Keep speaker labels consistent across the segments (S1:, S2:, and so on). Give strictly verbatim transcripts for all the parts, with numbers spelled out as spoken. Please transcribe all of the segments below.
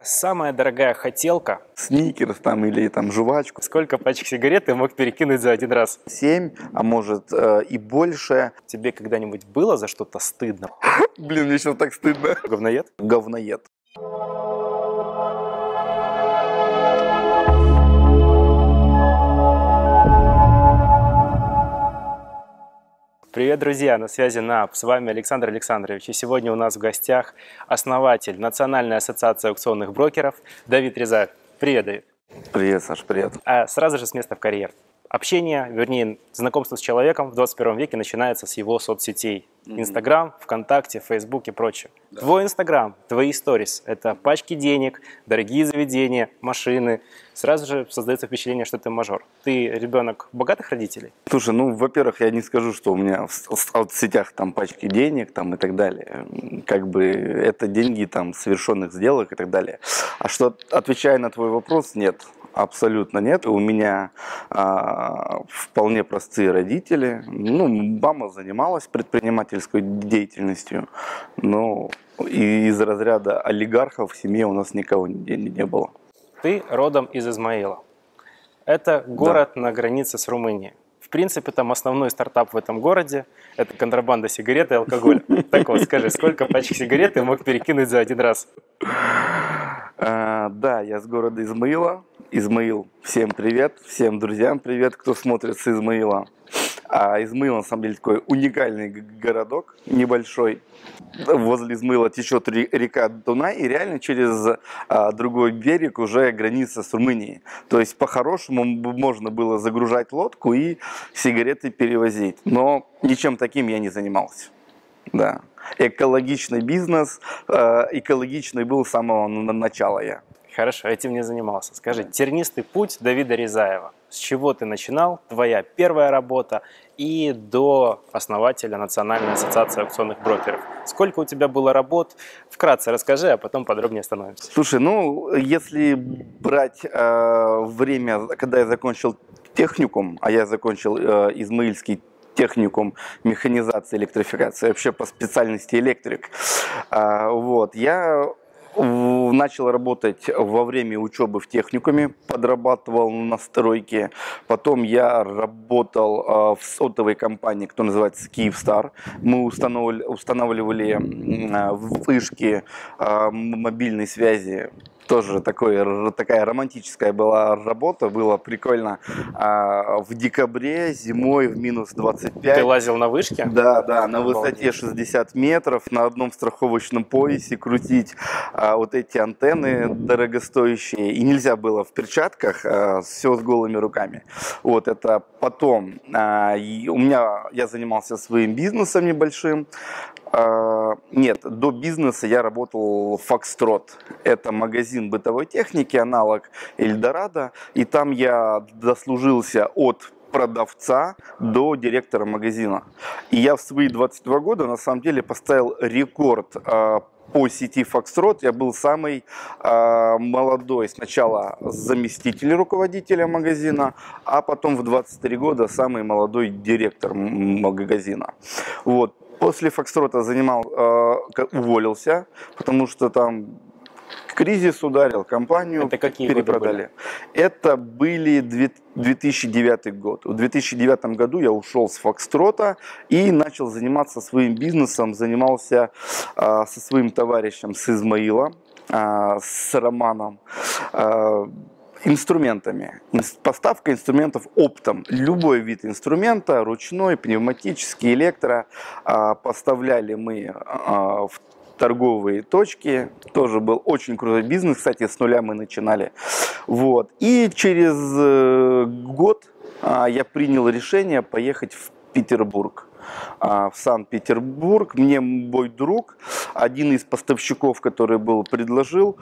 S1: Самая дорогая хотелка.
S2: Сникерс там или там жвачку.
S1: Сколько пачек сигарет ты мог перекинуть за один раз?
S2: Семь, а может э, и больше.
S1: Тебе когда-нибудь было за что-то стыдно?
S2: Блин, мне сейчас так стыдно.
S1: Говноед?
S2: Говноед.
S1: Привет, друзья! На связи НАП. С вами Александр Александрович. И сегодня у нас в гостях основатель Национальной ассоциации аукционных брокеров Давид Рязаев. Привет, Давид.
S2: Привет, Саш, привет.
S1: А сразу же с места в карьер. Общение, вернее, знакомство с человеком в двадцать первом веке начинается с его соцсетей. Инстаграм, ВКонтакте, Фейсбук и прочее. Да. Твой Инстаграм, твои сторис – это пачки денег, дорогие заведения, машины. Сразу же создается впечатление, что ты мажор. Ты ребенок богатых родителей?
S2: Слушай, ну, во-первых, я не скажу, что у меня в соцсетях там пачки денег там, и так далее. Как бы это деньги там совершенных сделок и так далее. А что, отвечая на твой вопрос, нет. Абсолютно нет. У меня а, вполне простые родители. Ну, мама занималась предпринимательской деятельностью, но из разряда олигархов в семье у нас никого не, не было.
S1: Ты родом из Измаила. Это город да. на границе с Румынией. В принципе, там основной стартап в этом городе – это контрабанда сигарет и алкоголя. Так вот, скажи, сколько пачек сигарет ты мог перекинуть за один раз?
S2: Да, я с города Измаила. Измаил, всем привет, всем друзьям привет, кто смотрит с Измаила. А Измаил, на самом деле, такой уникальный городок, небольшой. Возле Измаила течет река Дунай, и реально через а, другой берег уже граница с Румынией. То есть, по-хорошему, можно было загружать лодку и сигареты перевозить. Но ничем таким я не занимался. Да. Экологичный бизнес, э, экологичный был с самого начала я.
S1: Хорошо, этим не занимался. Скажи, тернистый путь Давида Рязаева. С чего ты начинал? Твоя первая работа и до основателя Национальной ассоциации аукционных брокеров. Сколько у тебя было работ? Вкратце расскажи, а потом подробнее остановимся.
S2: Слушай, ну, если брать э, время, когда я закончил техникум, а я закончил э, Измаильский техникум механизации, электрификации, вообще по специальности электрик, э, вот, я начал работать во время учебы в техникуме, подрабатывал на стройке. Потом я работал в сотовой компании, которая называется Kyivstar. Мы устанавливали, устанавливали вышки мобильной связи. Тоже такой, такая романтическая была работа, было прикольно. А, в декабре, зимой, в минус двадцать пять.
S1: Ты лазил на вышке?
S2: Да, да, на высоте шестьдесят метров, на одном страховочном поясе крутить а, вот эти антенны дорогостоящие. И нельзя было в перчатках, а, все с голыми руками. Вот это потом. А, и у меня, я занимался своим бизнесом небольшим. Uh, нет, до бизнеса я работал в Foxtrot. Это магазин бытовой техники, аналог Эльдорадо. И там я дослужился от продавца до директора магазина. И я в свои двадцать два года на самом деле поставил рекорд uh, по сети Foxtrot. Я был самый uh, молодой сначала заместитель руководителя магазина, а потом в двадцать три года самый молодой директор магазина. Вот. После Фокстрота занимал, э, уволился, потому что там кризис ударил, компанию
S1: Это какие
S2: перепродали. Были? Это были две тысячи девятый год. В две тысячи девятом году я ушел с Фокстрота и начал заниматься своим бизнесом, занимался э, со своим товарищем с Измаила, э, с Романом. Э, инструментами. Поставка инструментов оптом. Любой вид инструмента, ручной, пневматический, электро, поставляли мы в торговые точки. Тоже был очень крутой бизнес. Кстати, с нуля мы начинали. Вот. И через год я принял решение поехать в Петербург. В Санкт-Петербург. Мне мой друг, один из поставщиков, который был, предложил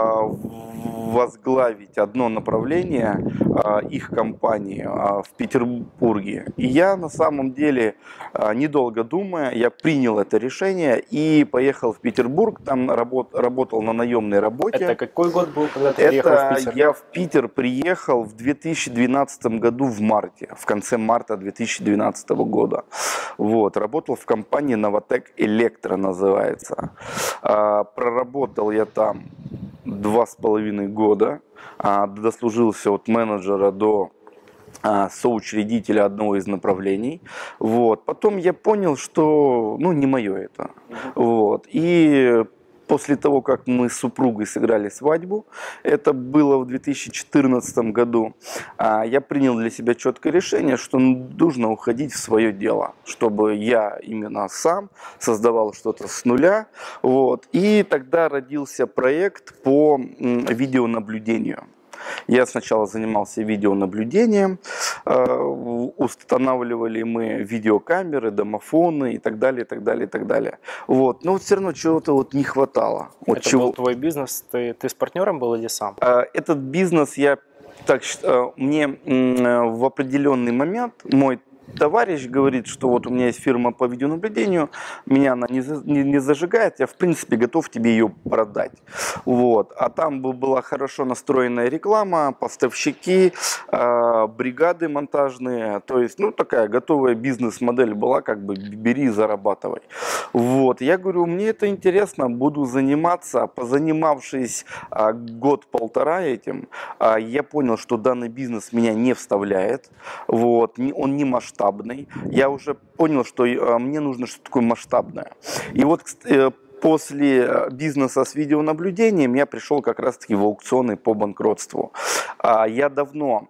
S2: возглавить одно направление их компании в Петербурге. И я на самом деле, недолго думая, я принял это решение и поехал в Петербург. Там работ, работал на наемной работе.
S1: Это какой год был, когда ты
S2: это
S1: приехал в Питер?
S2: Я в Питер приехал в две тысячи двенадцатом году в марте, в конце марта две тысячи двенадцатого года. Вот, работал в компании Новотек Электро называется. А, проработал я там два с половиной года, дослужился от менеджера до соучредителя одного из направлений. Вот. Потом я понял, что ну, не мое это. Вот. И после того, как мы с супругой сыграли свадьбу, это было в две тысячи четырнадцатом году, я принял для себя четкое решение, что нужно уходить в свое дело, чтобы я именно сам создавал что-то с нуля. Вот. И тогда родился проект по видеонаблюдению. Я сначала занимался видеонаблюдением, устанавливали мы видеокамеры, домофоны и так далее, и так далее, и так далее. Вот. Но вот все равно чего-то вот не хватало. Вот
S1: Это
S2: чего...
S1: был твой бизнес? Ты, ты с партнером был или сам?
S2: Этот бизнес я так мне в определенный момент мой товарищ говорит, что вот у меня есть фирма по видеонаблюдению, меня она не, не, не зажигает, я в принципе готов тебе ее продать. Вот. А там была хорошо настроенная реклама, поставщики, э, бригады монтажные, то есть ну такая готовая бизнес-модель была, как бы бери, зарабатывай. Вот. Я говорю, мне это интересно, буду заниматься. Позанимавшись э, год-полтора этим, э, я понял, что данный бизнес меня не вставляет, вот. Он не масштабный. Я уже понял, что мне нужно что-то такое масштабное. И вот после бизнеса с видеонаблюдением я пришел как раз-таки в аукционы по банкротству. Я давно,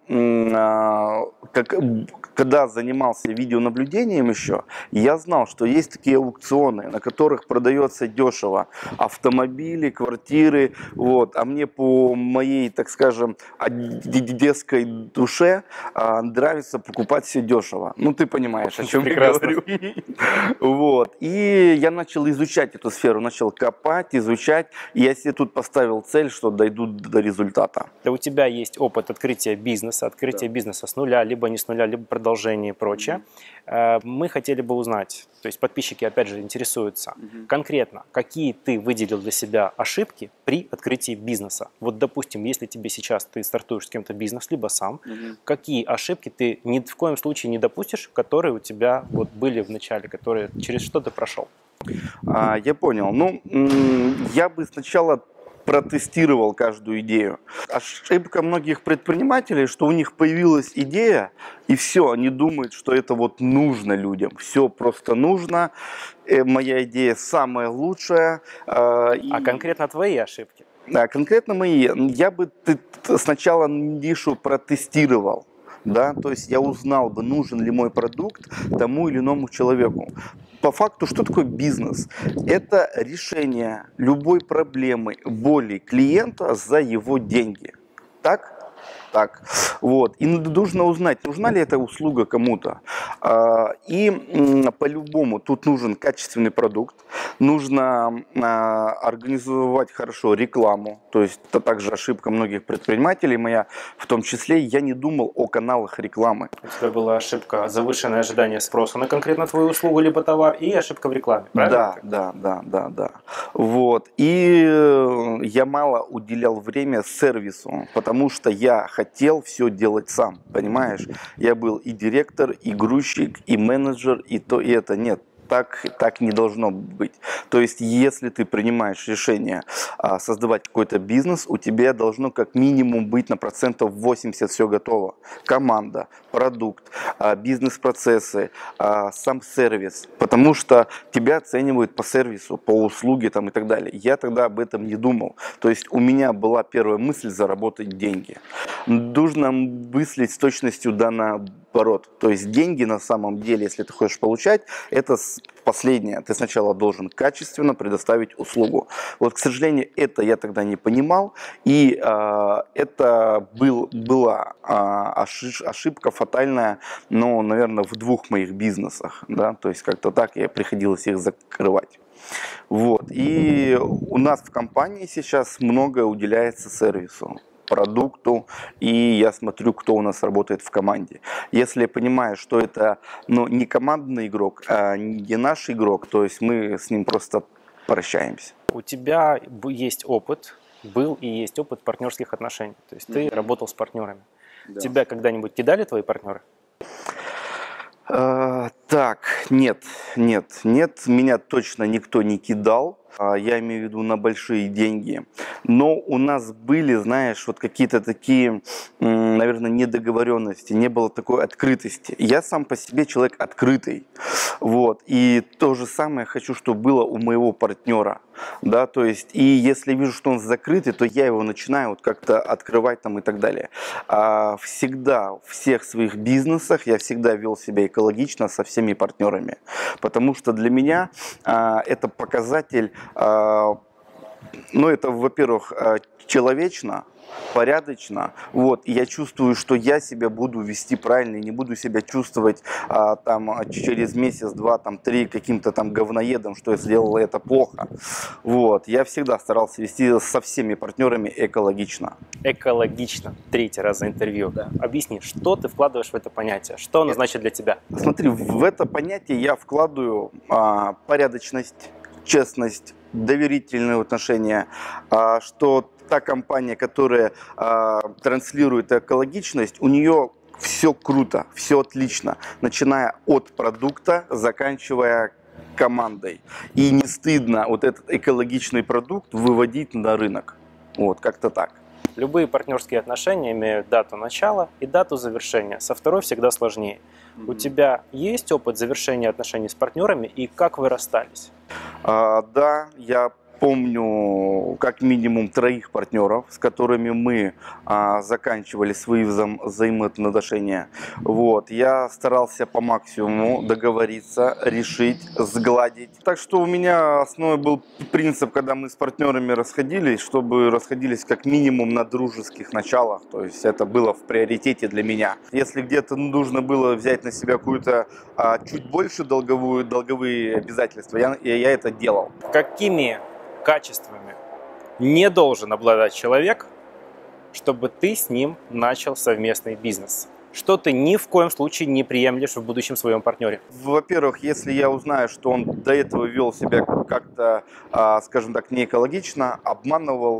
S2: как, когда занимался видеонаблюдением еще, я знал, что есть такие аукционы, на которых продается дешево автомобили, квартиры. Вот. А мне по моей, так скажем, детской душе нравится покупать все дешево. Ну, ты понимаешь, о чем
S1: Прекрасно.
S2: я говорю. Вот. И я начал изучать эту сферу, начал копать, изучать. И я себе тут поставил цель, что дойду до результата.
S1: У тебя есть опыт открытия бизнеса, открытия да. бизнеса с нуля, либо не с нуля, либо продолжение и прочее. Mm-hmm. Мы хотели бы узнать, то есть подписчики опять же интересуются, mm-hmm. конкретно, какие ты выделил для себя ошибки при открытии бизнеса. Вот, допустим, если тебе сейчас ты стартуешь с кем-то бизнес, либо сам, mm-hmm. какие ошибки ты ни в коем случае не допустишь, которые у тебя вот были в начале, которые через что ты прошел?
S2: А, я понял. Ну, я бы сначала протестировал каждую идею. Ошибка многих предпринимателей, что у них появилась идея, и все, они думают, что это вот нужно людям. Все просто нужно. Моя идея самая лучшая.
S1: А и... конкретно твои ошибки?
S2: Да, конкретно мои. Я бы сначала нишу протестировал. Да, то есть я узнал бы, нужен ли мой продукт тому или иному человеку. По факту, что такое бизнес? Это решение любой проблемы, боли клиента за его деньги. Так? Так. Вот. И нужно узнать, нужна ли эта услуга кому-то. И по-любому тут нужен качественный продукт, нужно организовать хорошо рекламу. То есть это также ошибка многих предпринимателей, моя в том числе, я не думал о каналах рекламы.
S1: У тебя была ошибка, завышенное ожидание спроса на конкретно твою услугу либо товар, и ошибка в рекламе, правильно?
S2: Да, да, да, да, да. Вот. И я мало уделял время сервису, потому что я хотел все делать сам, понимаешь? Я был и директор, и грузчик, и менеджер, и то, и это. Нет, так, так не должно быть. То есть, если ты принимаешь решение а, создавать какой-то бизнес, у тебя должно как минимум быть на процентов восемьдесят все готово. Команда, продукт, а, бизнес-процессы, а, сам сервис. Потому что тебя оценивают по сервису, по услуге там, и так далее. Я тогда об этом не думал. То есть, у меня была первая мысль заработать деньги. Нужно мыслить с точностью да наоборот. То есть, деньги на самом деле, если ты хочешь получать, это последнее. Ты сначала должен качественно предоставить услугу. Вот, к сожалению, это я тогда не понимал. И э, это был, была э, ошибка фатальная, но, наверное, в двух моих бизнесах. Да? То есть, как-то так я приходилось их закрывать. Вот. И у нас в компании сейчас многое уделяется сервису, продукту, и я смотрю, кто у нас работает в команде. Если я понимаю, что это ну, не командный игрок, а не наш игрок, то есть мы с ним просто прощаемся.
S1: У тебя есть опыт, был и есть опыт партнерских отношений, то есть ты mm-hmm. работал с партнерами. Да. Тебя когда-нибудь кидали твои партнеры?
S2: Так, нет, нет, нет, меня точно никто не кидал. Я имею в виду на большие деньги. Но у нас были, знаешь, вот какие-то такие, наверное, недоговоренности, не было такой открытости. Я сам по себе человек открытый. Вот. И то же самое хочу, чтобы было у моего партнера. Да, то есть, и если вижу, что он закрытый, то я его начинаю вот как-то открывать там и так далее. А всегда, в всех своих бизнесах я всегда вел себя экологично со всеми партнерами. Потому что для меня а, это показатель, а, ну, это, во-первых, человечно, порядочно, вот, и я чувствую, что я себя буду вести правильно, и не буду себя чувствовать а, там через месяц, два, там, три каким-то там говноедом, что я сделал это плохо, вот, я всегда старался вести со всеми партнерами экологично.
S1: Экологично, третий раз за интервью. Да. Объясни, что ты вкладываешь в это понятие, что оно это, значит для тебя?
S2: Смотри, в это понятие я вкладываю а, порядочность, честность, доверительные отношения, а, что та компания, которая э, транслирует экологичность, у нее все круто, все отлично, начиная от продукта, заканчивая командой. И не стыдно вот этот экологичный продукт выводить на рынок. Вот, как-то так.
S1: Любые партнерские отношения имеют дату начала и дату завершения. Со второй всегда сложнее. Mm-hmm. У тебя есть опыт завершения отношений с партнерами и как вы расстались?
S2: А, да, я помню как минимум троих партнеров, с которыми мы а, заканчивали свои вза взаимоотношения. Вот. Я старался по максимуму договориться, решить, сгладить. Так что у меня основной был принцип, когда мы с партнерами расходились, чтобы расходились как минимум на дружеских началах. То есть это было в приоритете для меня. Если где-то нужно было взять на себя какую-то а, чуть больше долговую, долговые обязательства, я, я это делал.
S1: Какими качествами не должен обладать человек, чтобы ты с ним начал совместный бизнес? Что ты ни в коем случае не приемлешь в будущем своем партнере?
S2: Во-первых, если я узнаю, что он до этого вел себя как-то, скажем так, не экологично, обманывал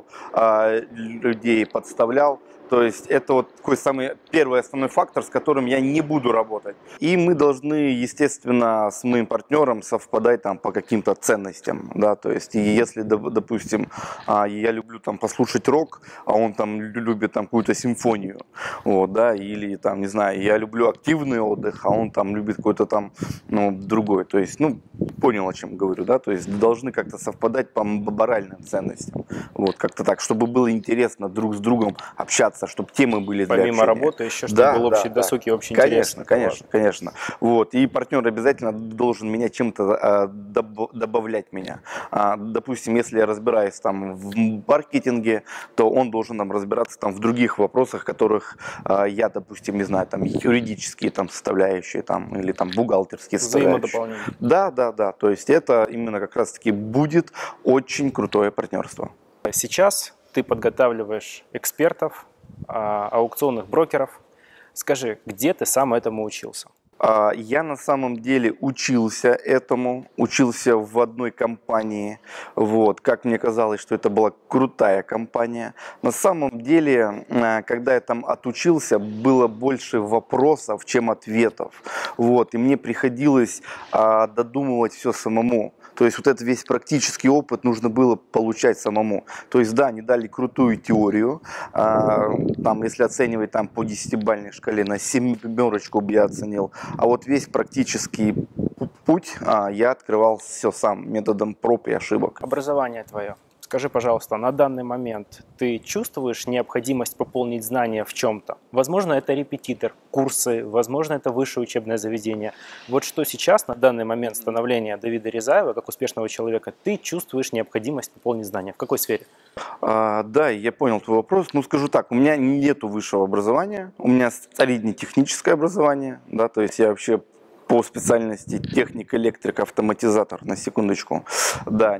S2: людей, подставлял, то есть это вот такой самый первый основной фактор, с которым я не буду работать. И мы должны, естественно, с моим партнером совпадать там по каким-то ценностям, да, то есть и если, допустим, я люблю там послушать рок, а он там любит там какую-то симфонию, вот, да, или там, не знаю, я люблю активный отдых, а он там любит какой-то там, ну, другой, то есть, ну, понял, о чем говорю, да, то есть должны как-то совпадать по моральным ценностям, вот, как-то так, чтобы было интересно друг с другом общаться, чтобы темы были для
S1: Помимо
S2: общения.
S1: работы еще, чтобы
S2: да,
S1: был общий
S2: да,
S1: досуг
S2: да.
S1: и общий
S2: конечно,
S1: интерес.
S2: Конечно, конечно, вот, и партнер обязательно должен меня чем-то а, доб добавлять меня. А, допустим, если я разбираюсь там в маркетинге, то он должен там разбираться там в других вопросах, которых а, я, допустим, не знаю, там юридические там составляющие там или там бухгалтерские составляющие. Да, да, да, то есть это именно как раз-таки будет очень крутое партнерство.
S1: Сейчас ты подготавливаешь экспертов, аукционных брокеров. Скажи, где ты сам этому учился?
S2: Я на самом деле учился этому, учился в одной компании. Вот. Как мне казалось, что это была крутая компания. На самом деле, когда я там отучился, было больше вопросов, чем ответов. Вот. И мне приходилось а, додумывать все самому. То есть вот этот весь практический опыт нужно было получать самому. То есть да, они дали крутую теорию. А, там, если оценивать там, по десятибалльной шкале, на семерочку бы я оценил. А вот весь практический путь а, я открывал все сам, методом проб и ошибок.
S1: Образование твое. Скажи, пожалуйста, на данный момент ты чувствуешь необходимость пополнить знания в чем-то? Возможно, это репетитор, курсы, возможно, это высшее учебное заведение. Вот что сейчас, на данный момент становления Давида Рязаева, как успешного человека, ты чувствуешь необходимость пополнить знания? В какой сфере?
S2: А, да, я понял твой вопрос. Ну, скажу так, у меня нету высшего образования, у меня среднетехническое образование, да, то есть я вообще по специальности техник, электрик, автоматизатор, на секундочку. Да,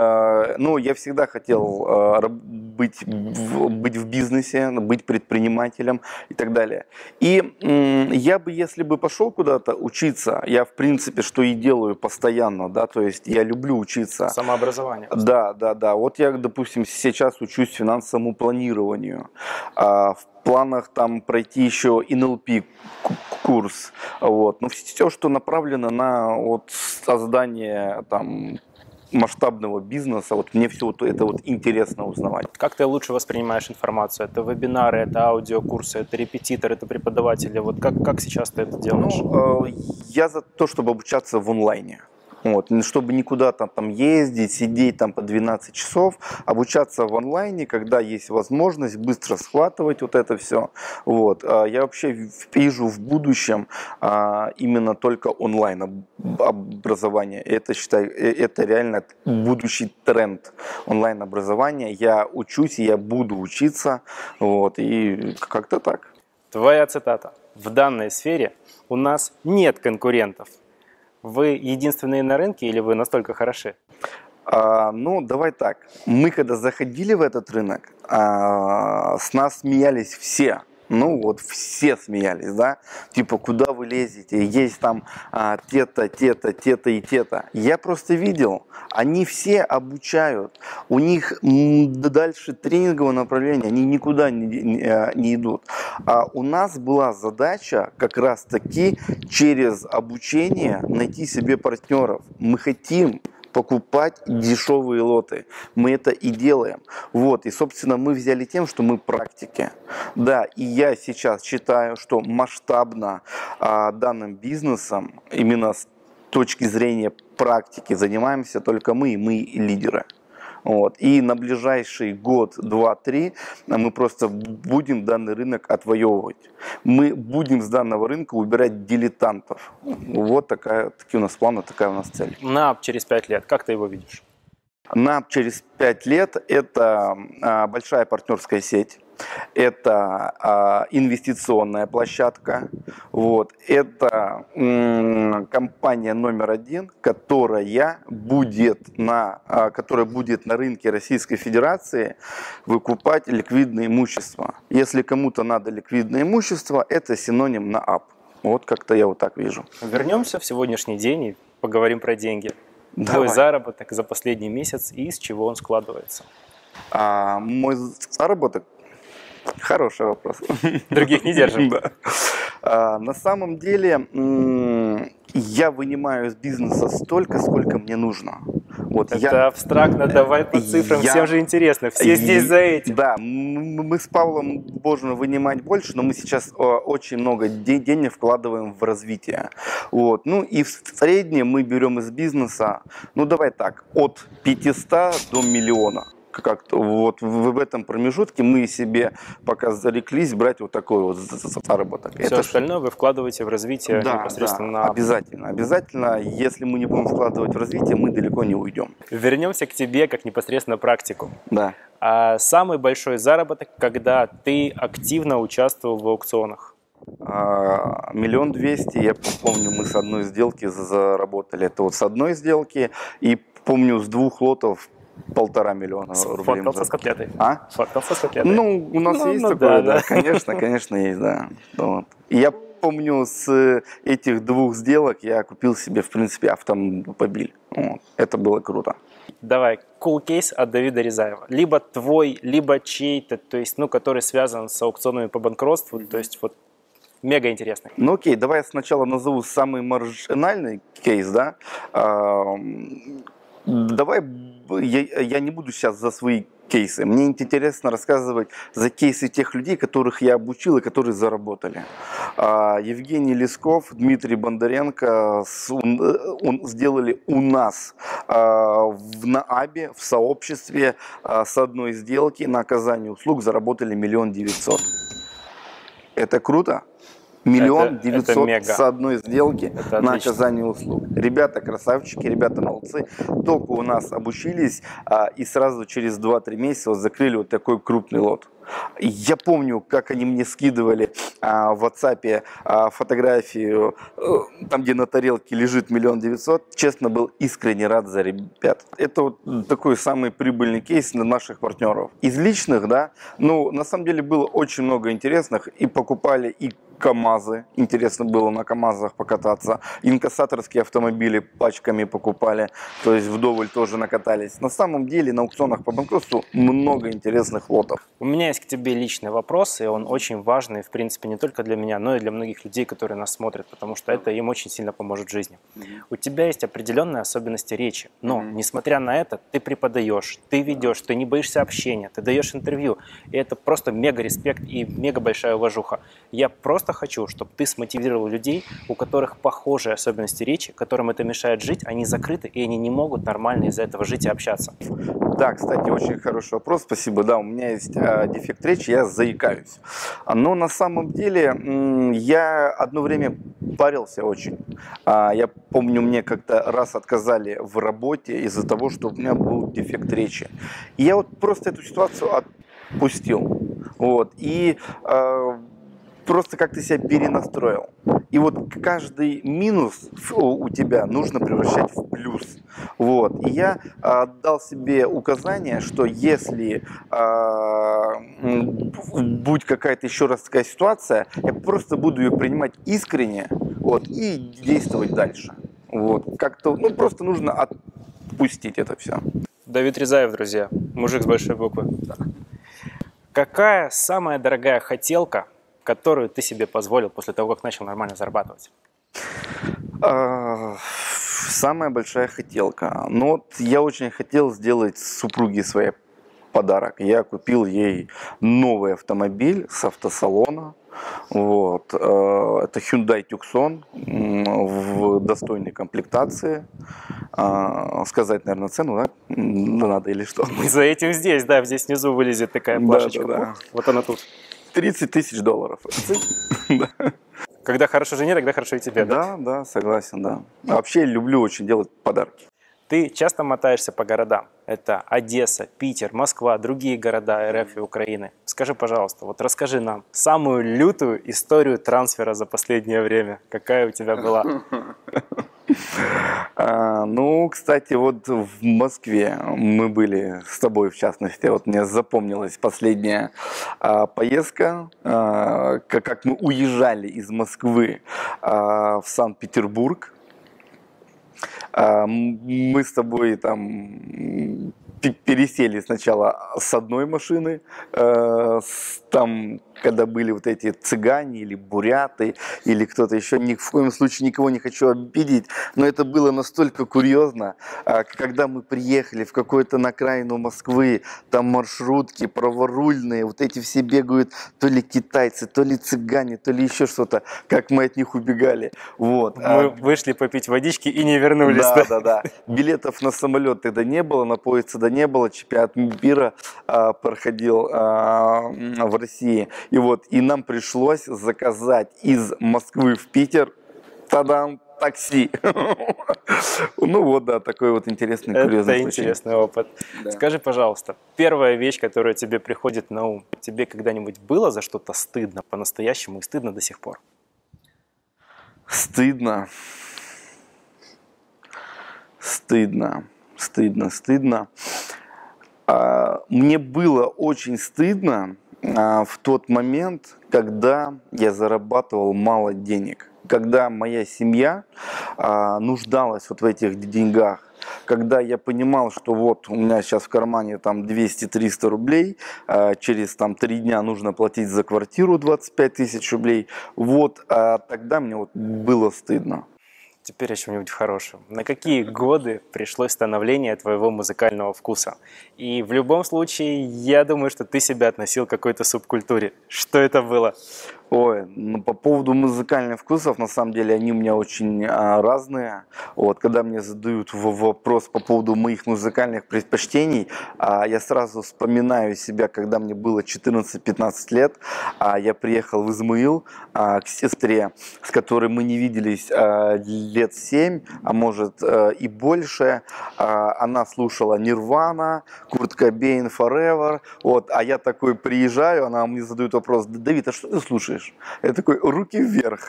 S2: э, ну, я всегда хотел э, быть, в, быть в бизнесе, быть предпринимателем и так далее. И э, я бы, если бы пошел куда-то учиться, я, в принципе, что и делаю постоянно, да, то есть я люблю учиться.
S1: Самообразование.
S2: Да, да, да. Вот я, допустим, сейчас учусь финансовому планированию. А в планах там пройти еще эн эл пи курс. Вот. Но все, что направлено на вот, создание там, масштабного бизнеса, вот мне все вот это вот интересно узнавать.
S1: Как ты лучше воспринимаешь информацию? Это вебинары, это аудиокурсы, это репетиторы, это преподаватели. Вот как, как сейчас ты это делаешь?
S2: Ну, э, я за то, чтобы обучаться в онлайне. Вот, чтобы никуда там, там ездить, сидеть там по двенадцать часов, обучаться в онлайне, когда есть возможность быстро схватывать вот это все. Вот. Я вообще вижу в будущем именно онлайн онлайн образование. Это, считаю, это реально будущий тренд онлайн образования. Я учусь, и я буду учиться. Вот, и как-то так.
S1: Твоя цитата. В данной сфере у нас нет конкурентов. Вы единственные на рынке или вы настолько хороши?
S2: А, ну, давай так. Мы когда заходили в этот рынок, а, с нас смеялись все. Ну вот все смеялись, да, типа куда вы лезете, есть там а, те-то, те-то, те-то и те-то. Я просто видел, они все обучают, у них м, дальше тренинговое направление, они никуда не, не, не идут. А у нас была задача как раз таки через обучение найти себе партнеров. Мы хотим покупать дешевые лоты. Мы это и делаем. Вот. И, собственно, мы взяли тем, что мы практики. Да, и я сейчас считаю, что масштабно а, данным бизнесом, именно с точки зрения практики, занимаемся только мы, и мы лидеры. Вот. И на ближайший год, два, три мы просто будем данный рынок отвоевывать. Мы будем с данного рынка убирать дилетантов. Вот такая, такие у нас планы, такая у нас цель.
S1: На через пять лет, как ты его видишь?
S2: На через пять лет это а, большая партнерская сеть. Это а, инвестиционная площадка, вот, это м, компания номер один, которая будет, на, а, которая будет на рынке Российской Федерации выкупать ликвидное имущество. Если кому-то надо ликвидное имущество, это синоним на ап. Вот как-то я вот так вижу.
S1: Вернемся в сегодняшний день и поговорим про деньги.
S2: Давай.
S1: Твой заработок за последний месяц и из чего он складывается?
S2: А, мой заработок? Хороший вопрос.
S1: Других не держим.
S2: Да. А, на самом деле я вынимаю из бизнеса столько, сколько мне нужно. Вот
S1: Это
S2: я,
S1: абстрактно, давай по цифрам,
S2: я,
S1: всем же интересно, все здесь за этим.
S2: Да, мы с Павлом можем вынимать больше, но мы сейчас очень много денег вкладываем в развитие. Вот. Ну и в среднем мы берем из бизнеса, ну давай так, от пятисот до миллиона. Как-то вот в этом промежутке мы себе пока зареклись брать вот такой вот заработок.
S1: Все Это остальное вы вкладываете в развитие
S2: да,
S1: непосредственно
S2: да,
S1: на...
S2: обязательно, обязательно. Если мы не будем вкладывать в развитие, мы далеко не уйдем.
S1: Вернемся к тебе как непосредственно практику.
S2: Да.
S1: А самый большой заработок, когда ты активно участвовал в аукционах?
S2: А, миллион двести, я помню, мы с одной сделки заработали. Это вот с одной сделки, и помню с двух лотов полтора миллиона рублей.
S1: Сфоткался с котлетой?
S2: А?
S1: Сфоткался с котлетой?
S2: Ну, у нас ну, есть ну, такое, да, да. да. Конечно, конечно, есть, да. Вот. Я помню, с этих двух сделок я купил себе, в принципе, автомобиль. Вот. Это было круто.
S1: Давай, cool case от Давида Рязаева. Либо твой, либо чей-то, то есть, ну, который связан с аукционами по банкротству, то есть, вот, мега интересный.
S2: Ну, окей, давай я сначала назову самый маржинальный кейс, да. Давай, я, я не буду сейчас за свои кейсы. Мне интересно рассказывать за кейсы тех людей, которых я обучил и которые заработали. Евгений Лесков, Дмитрий Бондаренко он, сделали у нас в НААБе, в сообществе с одной сделки на оказание услуг заработали миллион девятьсот. Это круто? Миллион девятьсот с одной сделки это на оказание услуг. Ребята красавчики, ребята молодцы. Только у нас обучились а, и сразу через два-три месяца вот закрыли вот такой крупный лот. Я помню, как они мне скидывали а, в WhatsApp а, фотографию, а, там, где на тарелке лежит миллион девятьсот. Честно, был искренне рад за ребят. Это вот такой самый прибыльный кейс для наших партнеров. Из личных, да, ну, на самом деле было очень много интересных. И покупали и КАМАЗы, интересно было на КАМАЗах покататься, инкассаторские автомобили пачками покупали, то есть вдоволь тоже накатались. На самом деле на аукционах по банкротству много интересных лотов.
S1: У меня есть к тебе личный вопрос, и он очень важный, в принципе, не только для меня, но и для многих людей, которые нас смотрят, потому что это им очень сильно поможет в жизни. Mm-hmm. У тебя есть определенные особенности речи, но, mm-hmm. несмотря на это, ты преподаешь, ты ведешь, ты не боишься общения, ты даешь интервью, и это просто мега респект и мега большая уважуха. Я просто хочу, чтобы ты смотивировал людей, у которых похожие особенности речи, которым это мешает жить, они закрыты, и они не могут нормально из-за этого жить и общаться.
S2: Да, кстати, очень хороший вопрос, спасибо. Да, у меня есть э, дефект речи, я заикаюсь. Но на самом деле м, я одно время парился очень. А, я помню, мне как-то раз отказали в работе из-за того, что у меня был дефект речи. И я вот просто эту ситуацию отпустил. Вот. И э, просто как-то себя перенастроил. И вот каждый минус у тебя нужно превращать в плюс. Вот. И я э, дал себе указание, что если э, будет какая-то еще раз такая ситуация, я просто буду ее принимать искренне, вот, и действовать дальше. Вот. Как-то, ну, просто нужно отпустить это все.
S1: Давид Рязаев, друзья. Мужик с большой буквы. Да. Какая самая дорогая хотелка, которую ты себе позволил после того, как начал нормально зарабатывать?
S2: Самая большая хотелка. Ну вот я очень хотел сделать супруге своей подарок. Я купил ей новый автомобиль с автосалона. Вот. Это Hyundai Tucson в достойной комплектации. Сказать, наверное, цену, да? Надо или что?
S1: Мы за этим здесь, да, здесь внизу вылезет такая плашечка.
S2: Да, да, да.
S1: Вот она тут.
S2: тридцать тысяч долларов.
S1: Когда хорошо жене, тогда хорошо и тебе,
S2: Да,
S1: да?
S2: да, согласен, да. Вообще люблю очень делать подарки.
S1: Ты часто мотаешься по городам. Это Одесса, Питер, Москва, другие города РФ и Украины. Скажи, пожалуйста, вот расскажи нам самую лютую историю трансфера за последнее время. Какая у тебя была?
S2: А, ну, кстати, вот в Москве мы были с тобой, в частности. Вот мне запомнилась последняя а, поездка, а, как, как мы уезжали из Москвы а, в Санкт-Петербург. А, мы с тобой там пересели сначала с одной машины, э, с, там, когда были вот эти цыгане или буряты, или кто-то еще, ни в коем случае никого не хочу обидеть, но это было настолько курьезно, э, когда мы приехали в какую-то накраину Москвы, там маршрутки праворульные, вот эти все бегают, то ли китайцы, то ли цыгане, то ли еще что-то, как мы от них убегали. Вот.
S1: Мы а, вышли попить водички и не вернулись.
S2: Да, да, да. Билетов на самолет тогда не было, на поезд тогда не было, чемпионат мира а, проходил а, в России. И вот, и нам пришлось заказать из Москвы в Питер, тадам, такси. Ну вот, да, такой вот интересный, курьезный
S1: случай. Это интересный опыт. Скажи, пожалуйста, первая вещь, которая тебе приходит на ум, тебе когда-нибудь было за что-то стыдно, по-настоящему, и стыдно до сих пор?
S2: Стыдно. Стыдно. Стыдно, стыдно. Мне было очень стыдно в тот момент, когда я зарабатывал мало денег, когда моя семья нуждалась вот в этих деньгах, когда я понимал, что вот у меня сейчас в кармане там двести-триста рублей, через там три дня нужно платить за квартиру двадцать пять тысяч рублей, вот тогда мне вот было стыдно.
S1: Теперь о чем-нибудь хорошем. На какие годы пришлось становление твоего музыкального вкуса? И в любом случае, я думаю, что ты себя относил к какой-то субкультуре. Что это было?
S2: Ой, ну по поводу музыкальных вкусов, на самом деле, они у меня очень а, разные. Вот, когда мне задают вопрос по поводу моих музыкальных предпочтений, а, я сразу вспоминаю себя, когда мне было четырнадцать-пятнадцать лет. А, я приехал в Измаил а, к сестре, с которой мы не виделись а, лет семь, а может а, и больше. А, она слушала Нирвана, Курт Кобейн, Forever. Вот, а я такой приезжаю, она мне задает вопрос: Давид, а что ты слушаешь? думаешь? Я такой, руки вверх.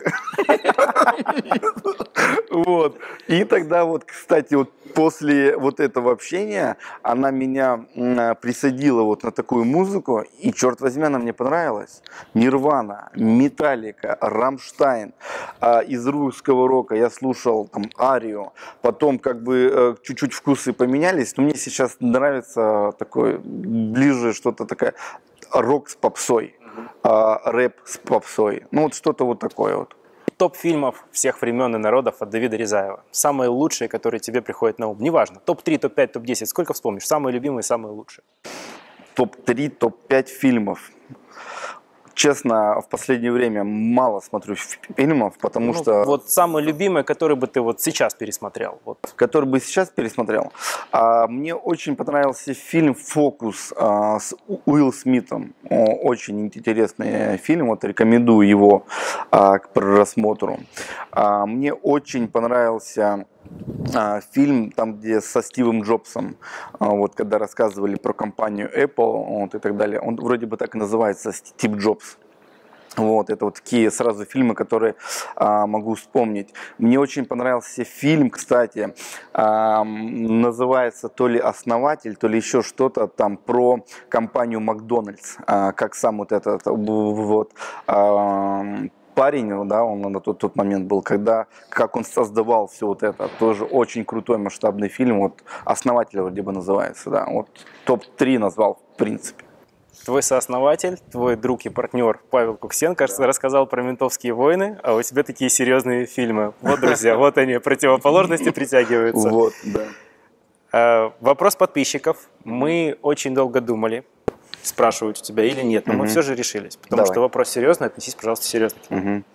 S2: Вот. И тогда вот, кстати, вот после вот этого общения она меня присадила вот на такую музыку, и, черт возьми, она мне понравилась. Нирвана, Металлика, Рамштайн. А из русского рока я слушал там Арию, потом как бы чуть-чуть вкусы поменялись, но мне сейчас нравится такой, ближе что-то такое, рок с попсой, а, рэп с попсой, ну вот что-то вот такое вот.
S1: Топ фильмов всех времен и народов от Давида Рязаева. Самые лучшие, которые тебе приходят на ум. Неважно, топ три, топ пять, топ десять. Сколько вспомнишь? Самые любимые, самые лучшие.
S2: топ три, топ пять фильмов. Честно, в последнее время мало смотрю фильмов, потому
S1: ну,
S2: что...
S1: Вот самый любимый, который бы ты вот сейчас пересмотрел. Вот.
S2: Который бы сейчас пересмотрел. А, мне очень понравился фильм «Фокус» а, с Уилл Смитом. Очень интересный фильм, вот рекомендую его а, к просмотру. А, мне очень понравился а, фильм, там где со Стивом Джобсом, а, вот когда рассказывали про компанию Apple вот, и так далее. Он вроде бы так и называется, Стив Джобс. Вот, это вот такие сразу фильмы, которые а, могу вспомнить. Мне очень понравился фильм, кстати, а, называется то ли «Основатель», то ли еще что-то там про компанию Макдональдс, а, как сам вот этот вот а, парень, да, он на тот, тот момент был, когда, как он создавал все вот это, тоже очень крутой масштабный фильм, вот «Основатель» вроде бы называется, да, вот топ три назвал в принципе.
S1: Твой сооснователь, твой друг и партнер Павел Куксен, кажется, да. рассказал про «Ментовские войны», а у тебя такие серьезные фильмы. Вот, друзья, вот они, противоположности притягиваются.
S2: Вот, да.
S1: Вопрос подписчиков. Мы очень долго думали, спрашивают у тебя или нет, но мы все же решились, потому что вопрос серьезный, отнесись, пожалуйста, серьезно.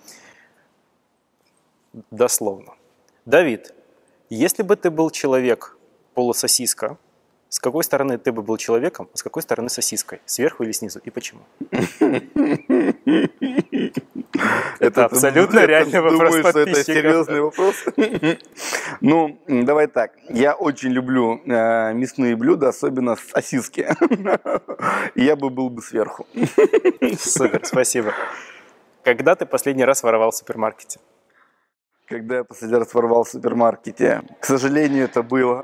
S1: Дословно. Давид, если бы ты был человек полусосиска, с какой стороны ты бы был человеком, а с какой стороны сосиской? Сверху или снизу? И почему? Это абсолютно реальный вопрос подписчиков.
S2: Это серьезный вопрос? Ну, давай так. Я очень люблю мясные блюда, особенно сосиски. Я бы был бы сверху.
S1: Супер, спасибо. Когда ты последний раз воровал в супермаркете?
S2: Когда я последний раз воровал в супермаркете? К сожалению, это было...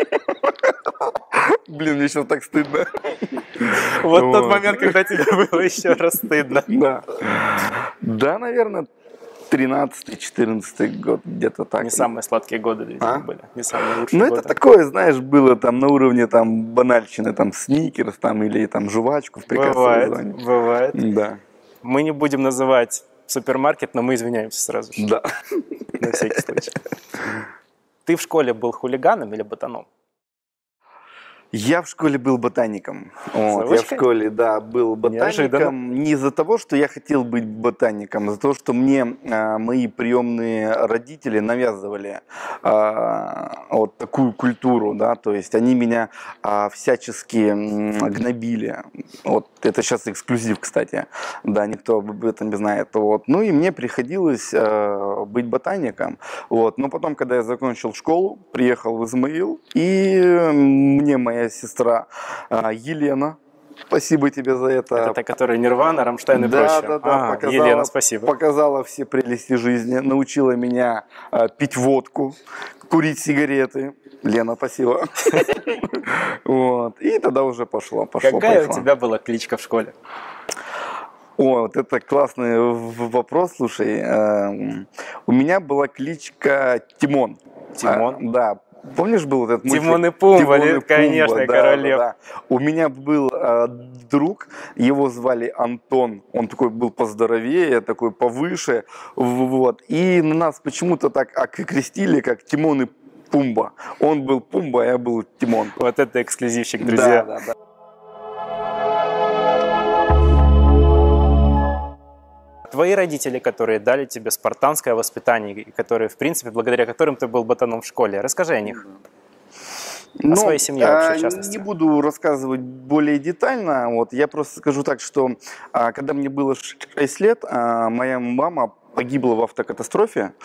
S2: Блин, мне еще так стыдно.
S1: Вот, вот тот момент, когда тебе было еще раз стыдно.
S2: Да, да, наверное, тринадцатый-четырнадцатый год, где-то так.
S1: Не самые сладкие годы, видимо, а? были. Не самые лучшие
S2: Ну,
S1: годы.
S2: это такое, знаешь, было там на уровне там банальщины, там сникерс там, или там жвачку в прекрасном названии.
S1: Бывает, бывает.
S2: Да.
S1: Мы не будем называть супермаркет, но мы извиняемся сразу же.
S2: Да.
S1: На всякий случай. Ты в школе был хулиганом или ботаном?
S2: Я в школе был ботаником. Вот, я в школе, да, был ботаником. Не из-за того, что я хотел быть ботаником, а из-за того, что мне а, мои приемные родители навязывали а, вот такую культуру, да, то есть они меня а, всячески гнобили. Вот это сейчас эксклюзив, кстати, да, никто об этом не знает. Вот. Ну и мне приходилось а, быть ботаником. Вот. Но потом, когда я закончил школу, приехал в Измаил, и мне моя сестра а, Елена, спасибо тебе за это.
S1: Это та, которая Нирвана, Рамштайн и
S2: да,
S1: прочее.
S2: Да, да,
S1: а,
S2: показала,
S1: Елена, спасибо.
S2: Показала все прелести жизни, научила меня а, пить водку, курить сигареты. Лена, спасибо. Вот. И тогда уже пошло.
S1: Какая у тебя была кличка в школе?
S2: О, вот это классный вопрос, слушай. У меня была кличка Тимон.
S1: Тимон?
S2: Да. Помнишь, был вот этот мультик?
S1: Тимон и Пумба,
S2: Тимон и Пумба,
S1: конечно,
S2: да,
S1: Король Лев.
S2: Да, да. У меня был э, друг, его звали Антон, он такой был поздоровее, такой повыше, вот. И нас почему-то так окрестили, как Тимон и Пумба. Он был Пумба, а я был Тимон.
S1: Вот это эксклюзивчик, друзья.
S2: Да, да, да.
S1: Твои родители, которые дали тебе спартанское воспитание, и которые, в принципе, благодаря которым ты был ботаном в школе, расскажи о них.
S2: Ну,
S1: о своей семье вообще, в частности.
S2: Не буду рассказывать более детально. Вот, я просто скажу так, что когда мне было шесть лет, моя мама погибла в автокатастрофе.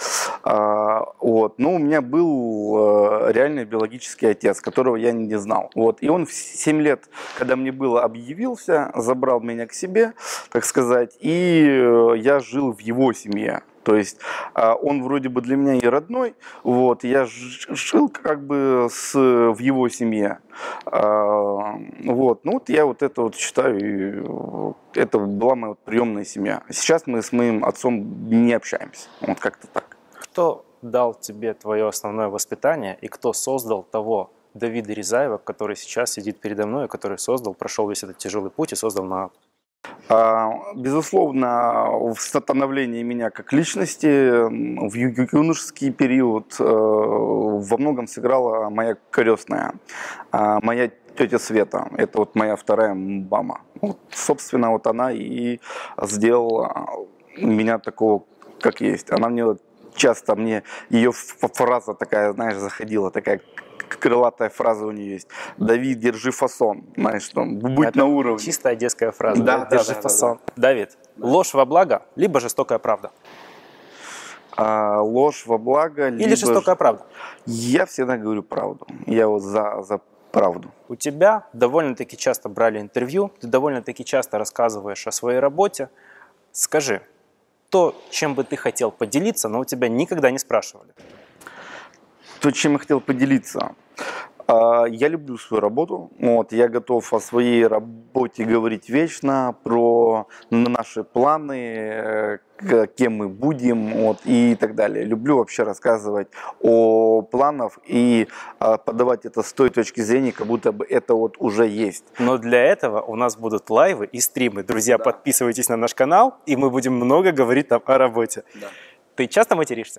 S2: Вот. Но у меня был реальный биологический отец, которого я не знал. Вот. И он в семь лет, когда мне было, объявился, забрал меня к себе, так сказать, и я жил в его семье. То есть он вроде бы для меня и родной, вот, я жил как бы с, в его семье. Вот, ну вот я вот это вот считаю, это была моя приемная семья. Сейчас мы с моим отцом не общаемся, вот как-то так.
S1: Кто дал тебе твое основное воспитание и кто создал того Давида Рязаева, который сейчас сидит передо мной, который создал, прошел весь этот тяжелый путь и создал МААП?
S2: Безусловно, в становлении меня как личности в юношеский период во многом сыграла моя крестная, моя тетя Света. Это вот моя вторая мама. Вот, собственно, вот она и сделала меня такого, как есть. Она мне часто, мне ее фраза такая, знаешь, заходила, такая крылатая фраза у нее есть. Давид, держи фасон. Знаешь, там, будь
S1: это
S2: на уровне.
S1: Чистая одесская фраза.
S2: Да,
S1: Да,
S2: да,
S1: держи
S2: да,
S1: фасон.
S2: Да, да.
S1: Давид, да. Ложь во благо, либо жестокая правда?
S2: А, ложь во благо,
S1: Или
S2: либо...
S1: жестокая правда?
S2: Я всегда говорю правду. Я вот за, за правду.
S1: У тебя довольно-таки часто брали интервью, ты довольно-таки часто рассказываешь о своей работе. Скажи, то, чем бы ты хотел поделиться, но у тебя никогда не спрашивали?
S2: То, чем я хотел поделиться. Я люблю свою работу. Вот, я готов о своей работе говорить вечно, про наши планы, кем мы будем, вот, и так далее. Люблю вообще рассказывать о планах и подавать это с той точки зрения, как будто бы это вот уже есть.
S1: Но для этого у нас будут лайвы и стримы. Друзья, да. Подписывайтесь на наш канал, и мы будем много говорить там о работе. Да. Ты часто материшься?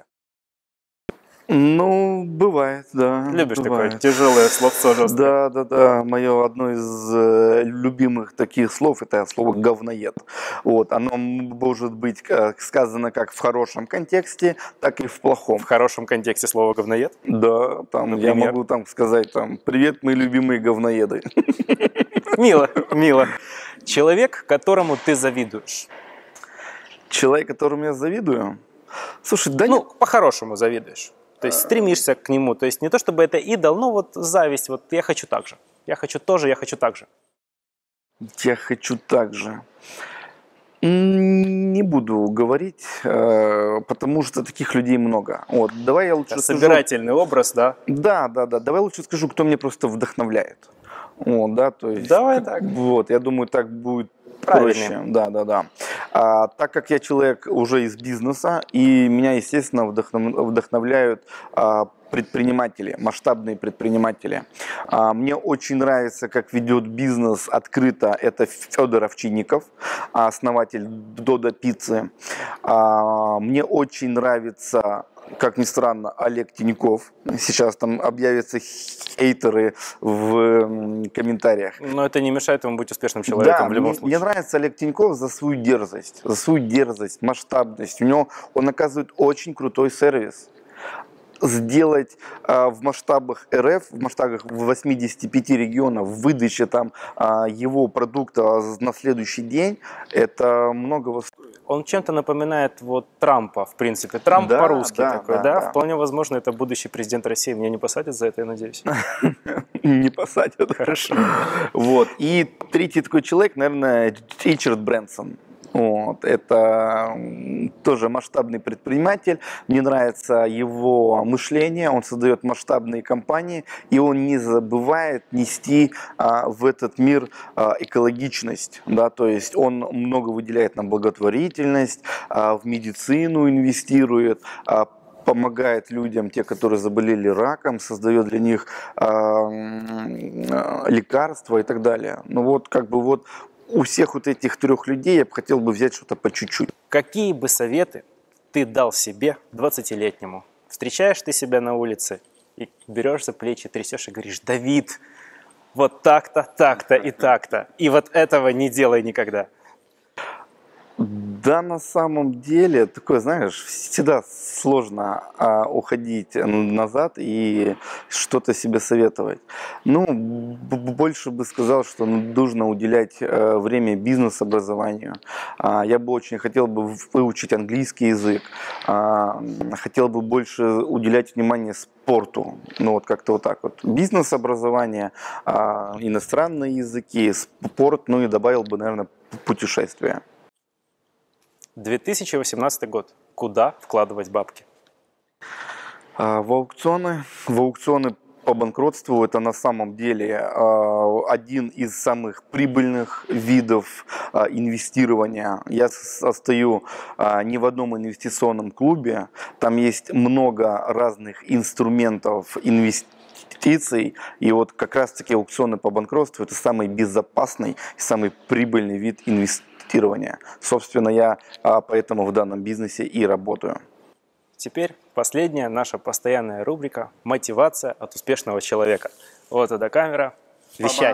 S2: Ну, бывает, да.
S1: Любишь
S2: бывает.
S1: Такое тяжелое словцо жесткое?
S2: Да, да, да. Мое одно из э, любимых таких слов — это слово «говноед». Вот. Оно может быть как, сказано как в хорошем контексте, так и в плохом.
S1: В хорошем контексте слово «говноед»?
S2: Да, там Например? Я могу там сказать там «Привет, мои любимые говноеды».
S1: Мило, мило. Человек, которому ты завидуешь?
S2: Человек, которому я завидую? Слушай, да
S1: Ну,
S2: нет.
S1: по-хорошему завидуешь. То есть стремишься к нему. То есть не то, чтобы это идол, но вот зависть. Вот я хочу так же. Я хочу тоже, я хочу так же.
S2: Я хочу так же. Не буду говорить, потому что таких людей много. Вот, давай я лучше
S1: это
S2: скажу...
S1: Собирательный образ, да?
S2: Да, да, да. Давай лучше скажу, кто мне просто вдохновляет. Вот, да, то есть...
S1: Давай так.
S2: Вот, я думаю, так будет проще. Да, да, да. А, так как я человек уже из бизнеса, и меня, естественно, вдохнов... вдохновляют а, предприниматели, масштабные предприниматели. А, мне очень нравится, как ведет бизнес открыто. Это Федор Овчинников, основатель Додо Пиццы. А, мне очень нравится, как ни странно, Олег Тиньков. Сейчас там объявятся хейтеры в комментариях.
S1: Но это не мешает ему быть успешным человеком,
S2: да,
S1: в любом
S2: мне,
S1: случае.
S2: Мне нравится Олег Тиньков за свою дерзость, за свою дерзость, масштабность. У него он оказывает очень крутой сервис. Сделать э, в масштабах эр эф, в масштабах восьмидесяти пяти регионов, выдача там э, его продукта на следующий день, это многого стоит.
S1: Он чем-то напоминает вот Трампа, в принципе. Трамп
S2: да,
S1: по-русски
S2: да,
S1: такой,
S2: да,
S1: да?
S2: да?
S1: Вполне возможно, это будущий президент России. Меня не посадят за это, я надеюсь.
S2: Не посадят.
S1: Хорошо.
S2: Вот. И третий такой человек, наверное, Ричард Брэнсон. Вот. Это тоже масштабный предприниматель. Мне нравится его мышление. Он создает масштабные компании, и он не забывает нести а, в этот мир а, экологичность. Да? То есть он много выделяет на благотворительность, а, в медицину инвестирует, а, помогает людям, те, которые заболели раком, создает для них э, лекарства и так далее. Ну вот, как бы вот у всех вот этих трех людей я бы хотел бы взять что-то по чуть-чуть.
S1: Какие бы советы ты дал себе двадцатилетнему? Встречаешь ты себя на улице и берешь за плечи, трясешь и говоришь: Давид, вот так-то, так-то и так-то. И вот этого не делай никогда.
S2: Да, на самом деле, такое, знаешь, всегда сложно а, уходить назад и что-то себе советовать. Ну, больше бы сказал, что нужно уделять а, время бизнес-образованию. А, я бы очень хотел бы выучить английский язык, а, хотел бы больше уделять внимание спорту. Ну, вот как-то вот так вот. Бизнес-образование, а, иностранные языки, спорт, ну и добавил бы, наверное, путешествия.
S1: две тысячи восемнадцатый год. Куда вкладывать бабки?
S2: В аукционы. В аукционы по банкротству это на самом деле один из самых прибыльных видов инвестирования. Я состою не в одном инвестиционном клубе. Там есть много разных инструментов инвестиций. И вот как раз таки аукционы по банкротству это самый безопасный и самый прибыльный вид инвестирования. Собственно, я поэтому в данном бизнесе и работаю.
S1: Теперь последняя наша постоянная рубрика «Мотивация от успешного человека». Вот эта камера. Вещай.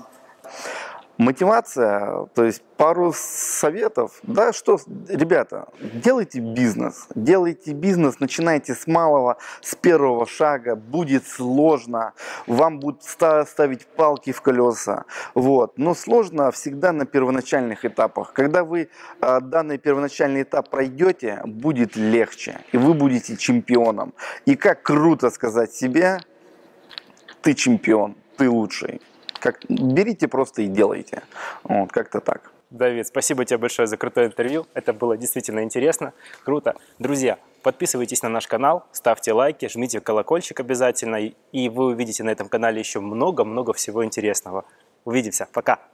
S2: Мотивация, то есть пару советов. Да, что, ребята, делайте бизнес. Делайте бизнес, начинайте с малого, с первого шага. Будет сложно, вам будут ставить палки в колеса. Вот. Но сложно всегда на первоначальных этапах. Когда вы а, данный первоначальный этап пройдете, будет легче. И вы будете чемпионом. И как круто сказать себе, ты чемпион, ты лучший. Как, берите просто и делайте. Вот, как-то так.
S1: Давид, спасибо тебе большое за крутое интервью. Это было действительно интересно, круто. Друзья, подписывайтесь на наш канал, ставьте лайки, жмите колокольчик обязательно. И вы увидите на этом канале еще много-много всего интересного. Увидимся. Пока.